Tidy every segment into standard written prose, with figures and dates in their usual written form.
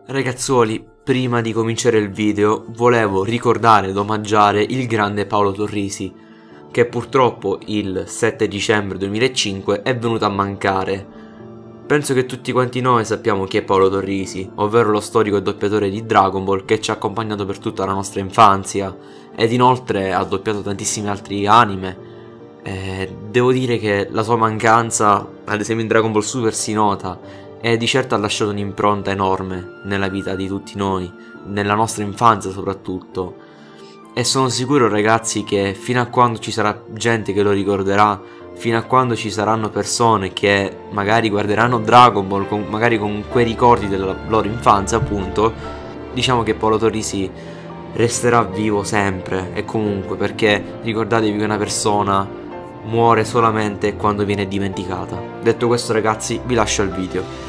Ragazzuoli, prima di cominciare il video volevo ricordare ed omaggiare il grande Paolo Torrisi, che purtroppo il 7 dicembre 2005 è venuto a mancare. Penso che tutti quanti noi sappiamo chi è Paolo Torrisi, ovvero lo storico e doppiatore di Dragon Ball che ci ha accompagnato per tutta la nostra infanzia ed inoltre ha doppiato tantissimi altri anime. Devo dire che la sua mancanza, ad esempio in Dragon Ball Super, si nota. E di certo ha lasciato un'impronta enorme nella vita di tutti noi, nella nostra infanzia soprattutto. E sono sicuro, ragazzi, che fino a quando ci sarà gente che lo ricorderà, fino a quando ci saranno persone che magari guarderanno Dragon Ball magari con quei ricordi della loro infanzia, appunto, diciamo che Paolo Torrisi resterà vivo sempre e comunque, perché ricordatevi che una persona muore solamente quando viene dimenticata. Detto questo, ragazzi, vi lascio al video.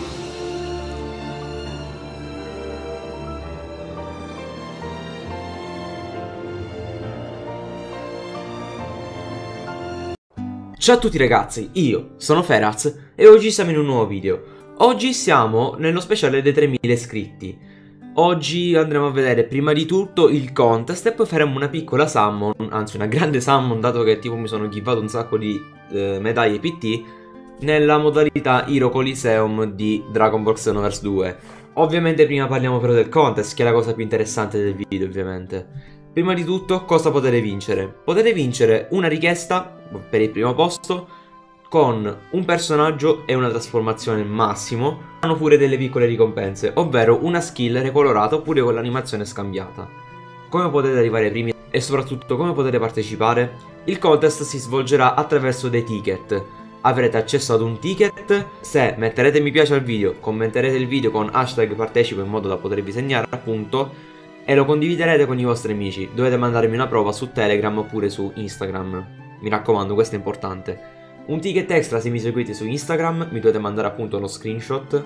Ciao a tutti ragazzi, io sono Feraz e oggi siamo in un nuovo video. Oggi siamo nello speciale dei 3000 iscritti. Oggi andremo a vedere prima di tutto il contest e poi faremo una piccola summon, anzi una grande summon, dato che tipo mi sono givato un sacco di medaglie PT nella modalità Hero Coliseum di Dragon Ball Xenoverse 2. Ovviamente prima parliamo però del contest, che è la cosa più interessante del video, ovviamente. Prima di tutto, cosa potete vincere? Potete vincere una richiesta per il primo posto con un personaggio e una trasformazione massimo. Hanno pure delle piccole ricompense, ovvero una skill recolorata oppure con l'animazione scambiata. Come potete arrivare ai primi e soprattutto come potete partecipare? Il contest si svolgerà attraverso dei ticket. Avrete accesso ad un ticket se metterete mi piace al video, commenterete il video con hashtag partecipo in modo da potervi segnare, appunto, e lo condividerete con i vostri amici. Dovete mandarmi una prova su Telegram oppure su Instagram. Mi raccomando, questo è importante. Un ticket extra se mi seguite su Instagram, mi dovete mandare appunto lo screenshot.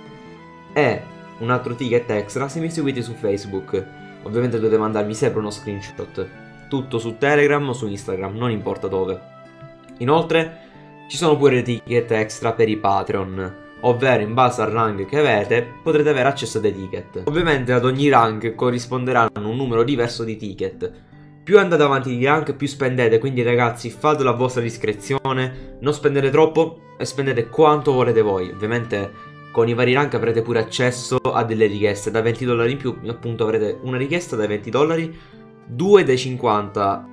E un altro ticket extra se mi seguite su Facebook. Ovviamente dovete mandarmi sempre uno screenshot. Tutto su Telegram o su Instagram, non importa dove. Inoltre ci sono pure ticket extra per i Patreon, ovvero in base al rank che avete potrete avere accesso a dei ticket. Ovviamente ad ogni rank corrisponderanno un numero diverso di ticket. Più andate avanti di rank più spendete, quindi ragazzi fatelo a vostra discrezione, non spendete troppo e spendete quanto volete voi. Ovviamente con i vari rank avrete pure accesso a delle richieste da 20 dollari in più, appunto avrete una richiesta da 20 dollari, 2 dai 50,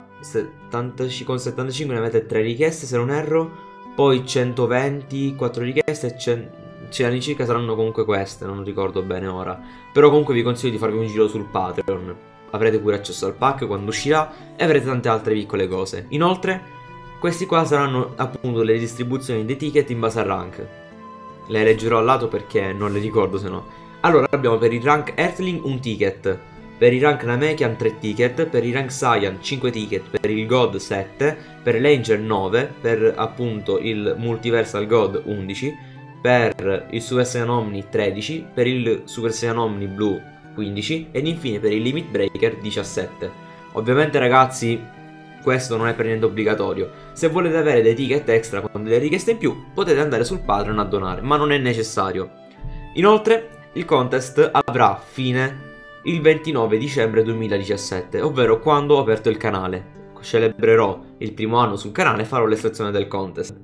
con 75 ne avete 3 richieste se non erro. Poi 120, 4 richieste e all'incirca saranno comunque queste, non ricordo bene ora. Però comunque vi consiglio di farvi un giro sul Patreon. Avrete pure accesso al pack quando uscirà e avrete tante altre piccole cose. Inoltre, questi qua saranno appunto le distribuzioni dei ticket in base al rank. Le leggerò al lato perché non le ricordo se no. Allora abbiamo per il rank Earthling un ticket, per il rank Namekian 3 ticket, per il rank Saiyan 5 ticket, per il God 7, per l'Angel 9, per appunto il Multiversal God 11, per il Super Saiyan Omni 13, per il Super Saiyan Omni Blue 15 ed infine per il Limit Breaker 17. Ovviamente ragazzi questo non è per niente obbligatorio. Se volete avere dei ticket extra con delle richieste in più potete andare sul Patreon a donare, ma non è necessario. Inoltre il contest avrà fine il 29 dicembre 2017, ovvero quando ho aperto il canale. Celebrerò il primo anno sul canale e farò l'estrazione del contest.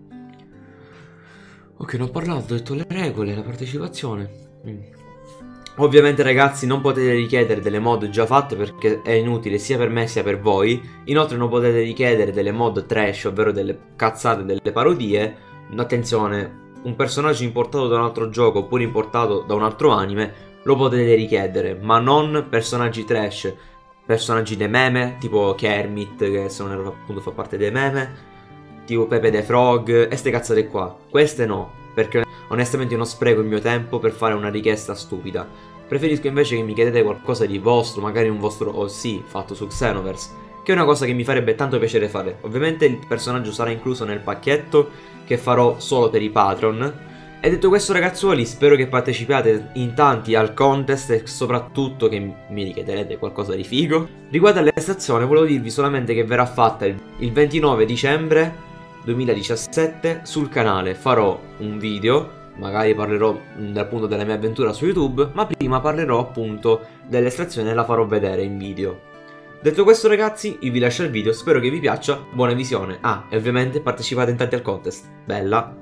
Ok, non ho parlato, ho detto le regole, la partecipazione. Ovviamente ragazzi non potete richiedere delle mod già fatte perché è inutile sia per me sia per voi. Inoltre non potete richiedere delle mod trash, ovvero delle cazzate, delle parodie. Attenzione, un personaggio importato da un altro gioco oppure importato da un altro anime lo potete richiedere, ma non personaggi trash, personaggi dei meme, tipo Kermit, che se non erro appunto fa parte dei meme, tipo Pepe the Frog, e ste cazzate qua. Queste no, perché onestamente non spreco il mio tempo per fare una richiesta stupida. Preferisco invece che mi chiedete qualcosa di vostro, magari un vostro OC fatto su Xenoverse, che è una cosa che mi farebbe tanto piacere fare. Ovviamente il personaggio sarà incluso nel pacchetto che farò solo per i Patreon. E detto questo ragazzuoli, spero che partecipiate in tanti al contest e soprattutto che mi richiederete qualcosa di figo. Riguardo all'estrazione volevo dirvi solamente che verrà fatta il 29 dicembre 2017 sul canale. Farò un video magari parlerò appunto della mia avventura su YouTube, ma prima parlerò appunto dell'estrazione e la farò vedere in video. Detto questo ragazzi, io vi lascio il video, spero che vi piaccia, buona visione. Ah, e ovviamente partecipate in tanti al contest. Bella!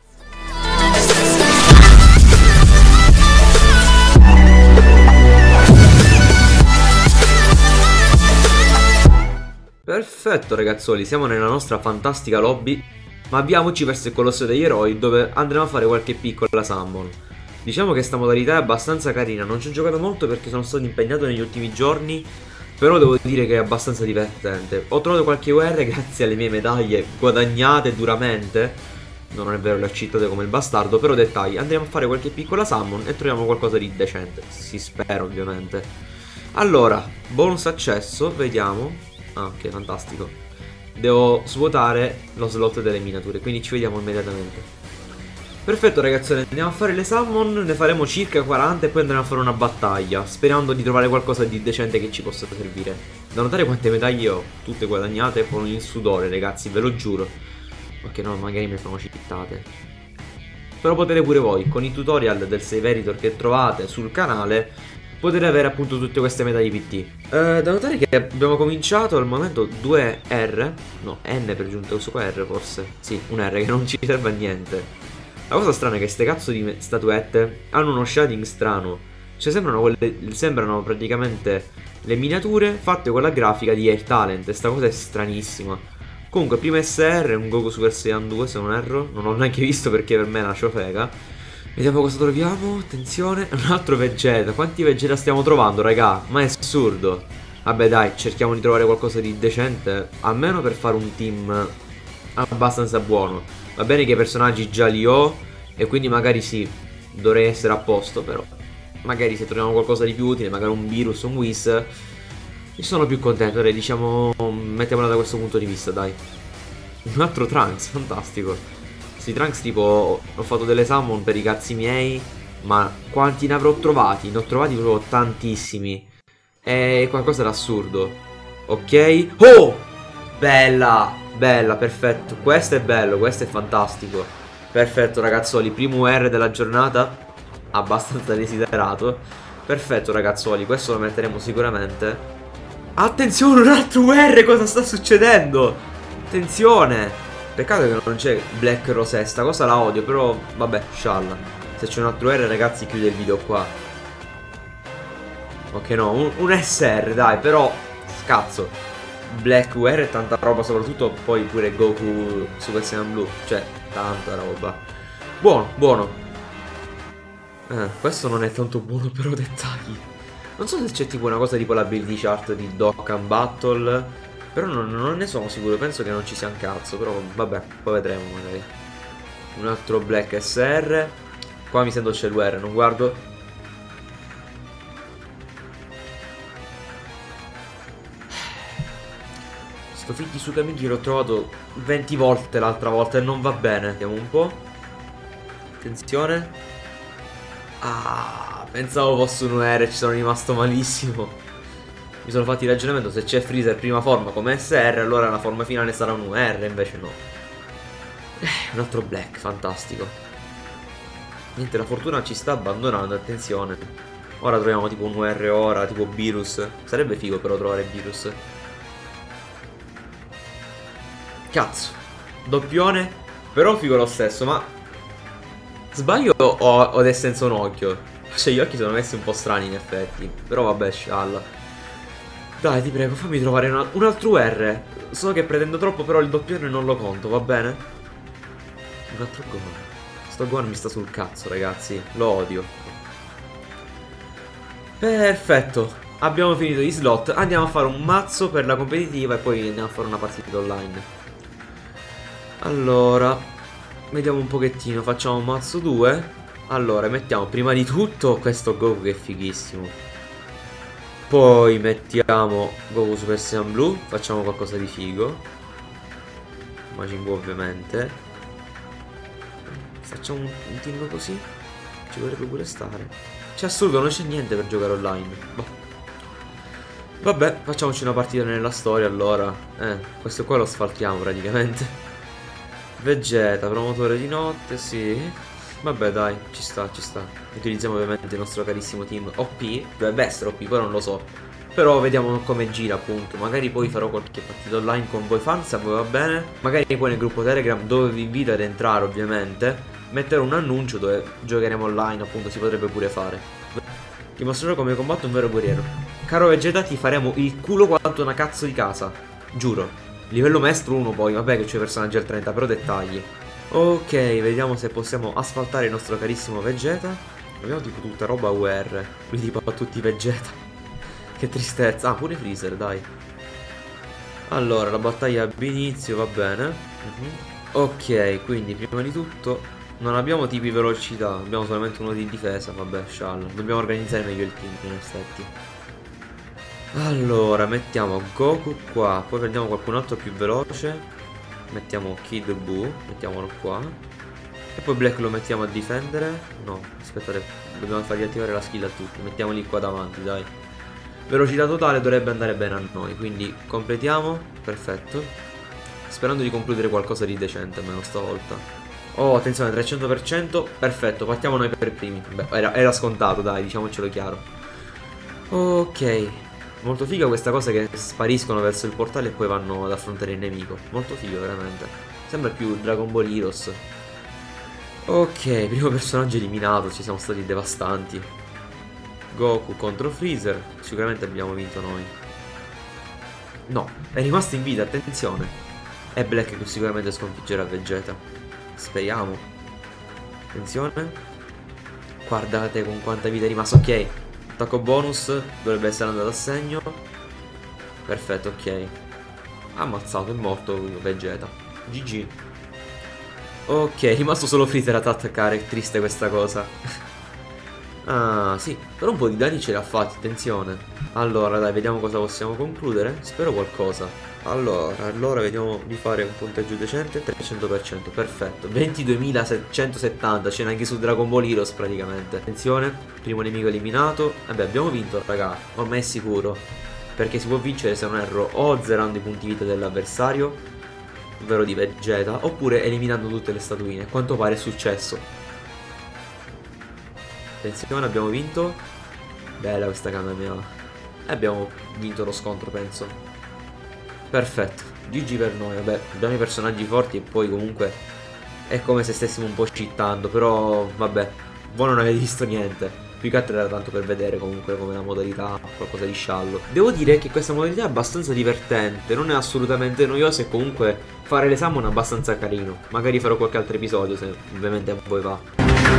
Perfetto ragazzoli, siamo nella nostra fantastica lobby, ma avviamoci verso il Colosso degli Eroi dove andremo a fare qualche piccola summon. Diciamo che sta modalità è abbastanza carina, non ci ho giocato molto perché sono stato impegnato negli ultimi giorni, però devo dire che è abbastanza divertente. Ho trovato qualche UR grazie alle mie medaglie guadagnate duramente. No, non è vero, le ho cheatate come il bastardo, però dettagli. Andremo a fare qualche piccola summon e troviamo qualcosa di decente. Si spera ovviamente. Allora, bonus accesso, vediamo. Ah, ok, fantastico. Devo svuotare lo slot delle miniature, quindi ci vediamo immediatamente. Perfetto ragazzi, andiamo a fare le summon, ne faremo circa 40 e poi andremo a fare una battaglia, sperando di trovare qualcosa di decente che ci possa servire. Da notare quante medaglie ho, tutte guadagnate con il sudore ragazzi, ve lo giuro. Ok no, magari mi sono cittate. Però potete pure voi, con i tutorial del Save Editor che trovate sul canale, potete avere appunto tutte queste medaglie PT. Da notare che abbiamo cominciato al momento 2R, no N per giunta, questo qua R forse. Sì, un R che non ci serve a niente. La cosa strana è che queste cazzo di statuette hanno uno shading strano. Cioè sembrano praticamente le miniature fatte con la grafica di Air Talent. E sta cosa è stranissima. Comunque prima SR, un Goku Super Saiyan 2 se non erro. Non l'ho neanche visto perché per me è una ciofega. Vediamo cosa troviamo. Attenzione, un altro Vegeta. Quanti Vegeta stiamo trovando raga? Ma è assurdo. Vabbè dai, cerchiamo di trovare qualcosa di decente, almeno per fare un team abbastanza buono. Va bene che i personaggi già li ho e quindi magari sì, dovrei essere a posto, però magari se troviamo qualcosa di più utile, magari un Virus, un Whis, io sono più contento, dai, diciamo, mettiamola da questo punto di vista, dai. Un altro Trunks, fantastico. Sì, Trunks tipo, ho fatto delle summon per i cazzi miei, ma quanti ne avrò trovati? Ne ho trovati proprio tantissimi. È qualcosa d'assurdo. Ok? Oh! Bella! Bella, perfetto. Questo è bello, questo è fantastico. Perfetto ragazzoli, primo UR della giornata. Abbastanza desiderato. Perfetto ragazzoli, questo lo metteremo sicuramente. Attenzione, un altro UR, cosa sta succedendo? Attenzione. Peccato che non c'è Black Rosé, sta cosa la odio, però vabbè, scialla. Se c'è un altro UR ragazzi chiude il video qua. Ok no, un SR dai, però cazzo. Black UR e tanta roba, soprattutto poi pure Goku Super Saiyan Blue. Cioè, tanta roba. Buono, buono. Questo non è tanto buono, però dettagli. Non so se c'è tipo una cosa tipo l'ability chart di Dokkan Battle, però non ne sono sicuro, penso che non ci sia un cazzo. Però vabbè, poi vedremo magari. Un altro Black SR. Qua mi sento c'è l'UR, non guardo. Sto figli su Camigi l'ho trovato 20 volte l'altra volta e non va bene. Vediamo un po'. Attenzione. Ah, pensavo fosse un UR, ci sono rimasto malissimo. Mi sono fatti il ragionamento, se c'è Freezer prima forma come SR, allora la forma finale sarà un UR, invece no. Un altro Black, fantastico. Niente, la fortuna ci sta abbandonando, attenzione. Ora troviamo tipo un UR ora, tipo Virus. Sarebbe figo però trovare Virus. Cazzo, doppione, però figo lo stesso, ma sbaglio o è senza un occhio? Cioè gli occhi sono messi un po' strani in effetti, però vabbè, scialla. Dai, ti prego, fammi trovare un altro UR. So che pretendo troppo, però il doppione non lo conto, va bene? Un altro Gohan. Sto Gohan mi sta sul cazzo, ragazzi, lo odio. Perfetto, abbiamo finito gli slot, andiamo a fare un mazzo per la competitiva e poi andiamo a fare una partita online. Allora, vediamo un pochettino, facciamo un mazzo 2. Allora, mettiamo prima di tutto questo Goku che è fighissimo. Poi mettiamo Goku Super Saiyan Blue, facciamo qualcosa di figo. Majin Buu ovviamente. Facciamo un team così. Ci vorrebbe pure stare. C'è assurdo, non c'è niente per giocare online. Boh. Vabbè, facciamoci una partita nella storia allora. Questo qua lo sfaltiamo praticamente. Vegeta, promotore di notte, sì. Vabbè dai, ci sta, ci sta. Utilizziamo ovviamente il nostro carissimo team OP. Dovrebbe essere OP, poi non lo so. Però vediamo come gira appunto. Magari poi farò qualche partita online con voi fans, se a voi va bene. Magari poi nel gruppo Telegram, dove vi invito ad entrare ovviamente, metterò un annuncio dove giocheremo online, appunto si potrebbe pure fare. Ti mostrerò come combatto un vero guerriero. Caro Vegeta, ti faremo il culo quanto una cazzo di casa. Giuro. Livello maestro 1 poi, vabbè che c'è personaggi al 30, però dettagli. Ok, vediamo se possiamo asfaltare il nostro carissimo Vegeta. Abbiamo tipo tutta roba UR, quindi tipo a tutti Vegeta. Che tristezza. Ah, pure Freezer, dai. Allora, la battaglia ab inizio, va bene. Ok, quindi prima di tutto non abbiamo tipi velocità, abbiamo solamente uno di difesa, vabbè, scialla. Dobbiamo organizzare meglio il team, in effetti. Allora, mettiamo Goku qua, poi prendiamo qualcun altro più veloce. Mettiamo Kid Buu, mettiamolo qua. E poi Black lo mettiamo a difendere. No, aspettate, dobbiamo fargli attivare la skill a tutti. Mettiamoli qua davanti, dai. Velocità totale dovrebbe andare bene a noi, quindi completiamo, perfetto. Sperando di concludere qualcosa di decente almeno stavolta. Oh, attenzione, 300%, perfetto, partiamo noi per primi. Beh, era scontato, dai, diciamocelo chiaro. Ok, molto figa questa cosa che spariscono verso il portale e poi vanno ad affrontare il nemico. Molto figo, veramente. Sembra più Dragon Ball Heroes. Ok, primo personaggio eliminato, ci siamo stati devastanti. Goku contro Freezer, sicuramente abbiamo vinto noi. No, è rimasto in vita, attenzione. È Black che sicuramente sconfiggerà Vegeta. Speriamo. Attenzione. Guardate con quanta vita è rimasto, ok. Attacco bonus, dovrebbe essere andato a segno. Perfetto, ok. Ammazzato, è morto Vegeta. GG. Ok, è rimasto solo Freezer ad attaccare, è triste questa cosa. Ah, sì, però un po' di danni ce l'ha fatti, attenzione. Allora, dai, vediamo cosa possiamo concludere. Spero qualcosa. Allora, vediamo di fare un punteggio decente. 300%, perfetto. 22.770, c'è anche su Dragon Ball Heroes praticamente. Attenzione, primo nemico eliminato. Vabbè, abbiamo vinto, raga, ormai è sicuro. Perché si può vincere, se non erro, o zerando i punti vita dell'avversario, ovvero di Vegeta, oppure eliminando tutte le statuine. A quanto pare è successo. Attenzione, abbiamo vinto. Bella questa Kamehameha. E abbiamo vinto lo scontro, penso. Perfetto, GG per noi. Vabbè, abbiamo i personaggi forti e poi comunque è come se stessimo un po' cheatando. Però vabbè, voi non avete visto niente. Più che altro era tanto per vedere comunque come la modalità, qualcosa di sciallo. Devo dire che questa modalità è abbastanza divertente, non è assolutamente noiosa e comunque fare l'esame è abbastanza carino. Magari farò qualche altro episodio se ovviamente a voi va.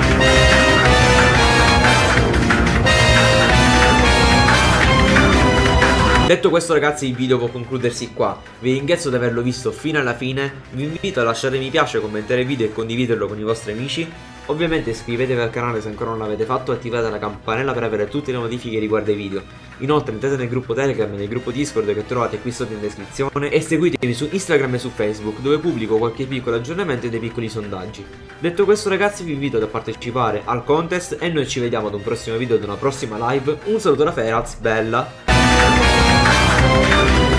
Detto questo ragazzi, il video può concludersi qua. Vi ringrazio di averlo visto fino alla fine. Vi invito a lasciare mi piace, commentare il video e condividerlo con i vostri amici. Ovviamente iscrivetevi al canale se ancora non l'avete fatto e attivate la campanella per avere tutte le notifiche riguardo ai video. Inoltre entrate nel gruppo Telegram e nel gruppo Discord che trovate qui sotto in descrizione. E seguitemi su Instagram e su Facebook, dove pubblico qualche piccolo aggiornamento e dei piccoli sondaggi. Detto questo ragazzi, vi invito a partecipare al contest e noi ci vediamo ad un prossimo video, ad una prossima live. Un saluto da Feraz, bella!